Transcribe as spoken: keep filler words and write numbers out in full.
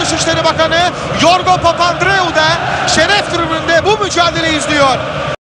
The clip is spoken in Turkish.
Dışişleri Bakanı Yorgo Papandreou da şeref tribününde bu mücadeleyi izliyor.